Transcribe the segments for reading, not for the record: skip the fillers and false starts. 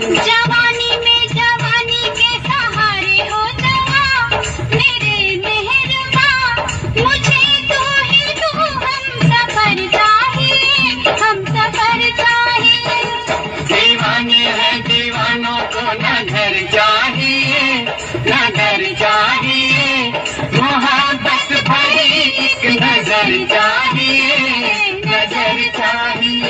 जवानी में जवानी के सहारे हो जवा मेरे मेहरबा, मुझे तू ही तू हम सफर चाहिए, हम सफर चाहिए। दीवाने हैं दीवानों को न घर चाहिए, न घर चाहिए, मोहब्बत भरी एक नजर चाहिए, नजर चाहिए।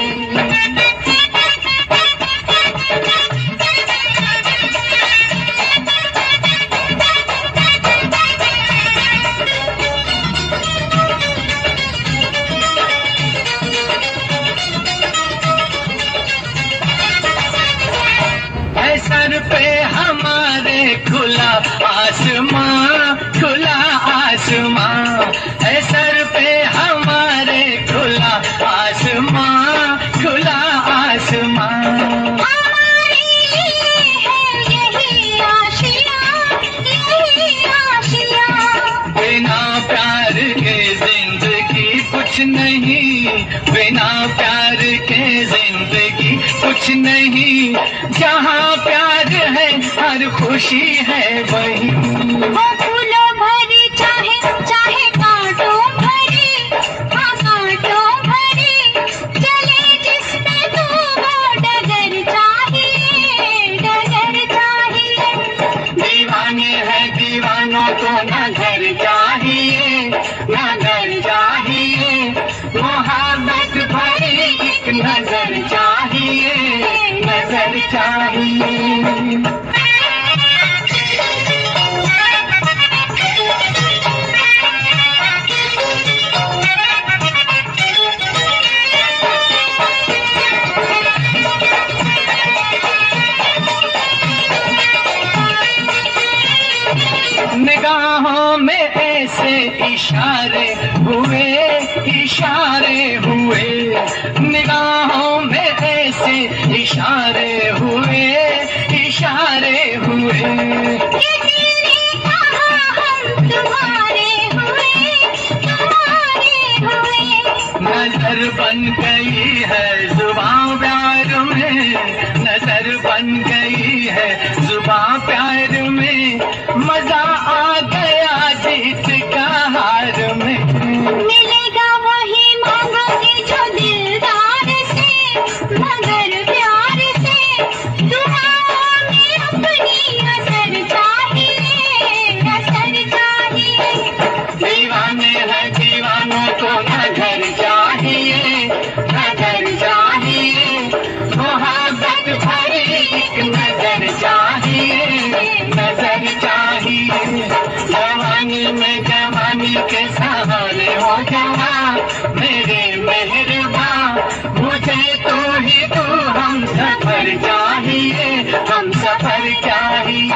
सर पे हमारे खुला आसमां, खुला आसमां है सर पे हमारे खुला आसमां, खुला आसमां। हमारे लिए है यही आशिया, यही आशिया। बिना प्यार के जिंदगी कुछ नहीं, बिना प्यार के जिंदगी कुछ नहीं, जहाँ प्यार है हर खुशी है वही। वो फूलों भरी चाहे चाहे कांटों भरी, हाँ कांटों भरी, चले जिसमें तू वो डगर चाहिए, डगर चाहिए। दीवाने हैं दीवानों को न घर चाहिए, न घर चाहिए, मोहब्बत भरी एक नजर चाहिए, नजर चाहिए। निगाहों में ऐसे इशारे हुए, इशारे हुए, निगाहों में ऐसे इशारे हुए, इशारे हुए। किसी ने कहा हम तुम्हारे हुए, तुम्हारे हुए। नजर बन गई है जुबां प्यार में, नजर बन गई है जुबां प्यार में, मजा आ गया जीत का हार में। मिलेगा वही मांगोगे जो दिलदार से, मगर प्यार से, दुआओं में अपनी असर चाहिए, असर चाहिए। दीवाने हैं दीवानों को न घर चाहिए, न घर चाहिए, मोहब्बत भरी एक नजर चाहिए, नजर चाहिए। जवानी में जवानी के सहारे हो जवा मेरे मेहरबा, मुझे तू ही तू हम सफर चाहिए, हम सफर चाहिए।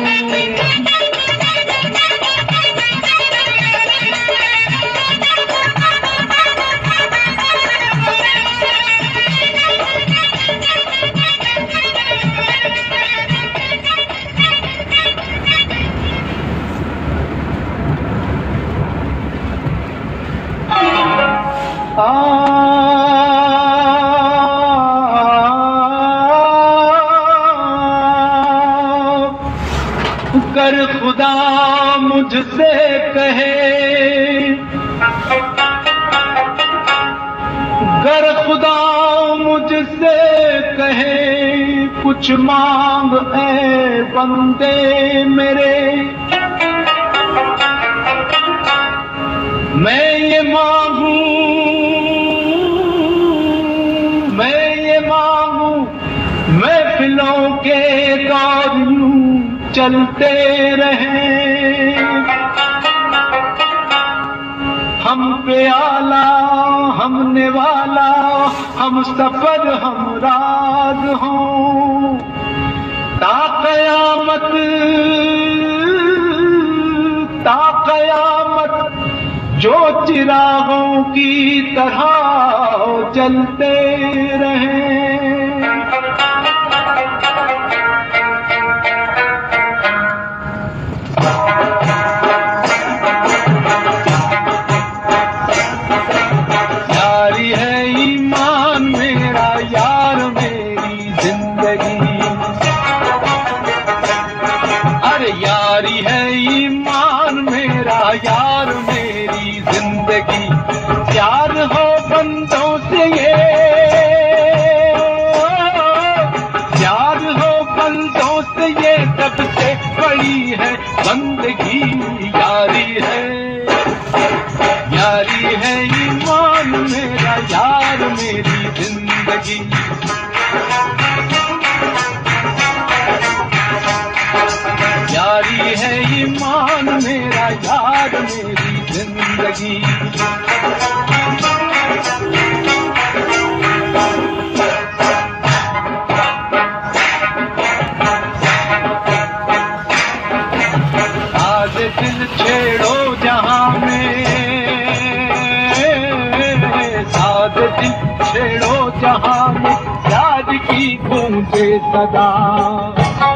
कर खुदा मुझसे कहे, गर खुदा मुझसे कहे कुछ मांग ऐ बंदे मेरे, मैं ये मांगू, मैं ये मांगू, महफिलों के दौर यूं चलते रहें, हम पे आला हम नेवाला, हम सफर हम राज हों, ता कयामत, ता कयामत जो चिरागों की तरह जलते रहें। यारी है ईमान मेरा यार मेरी जिंदगी, बंदगी यारी है ईमान मेरा यार मेरी जिंदगी। यारी है ईमान मेरा यार मेरी जिंदगी। आज दिल छेड़ो जहां में, आज दिल छेड़ो जहां में, प्यार की गूंजे सदा।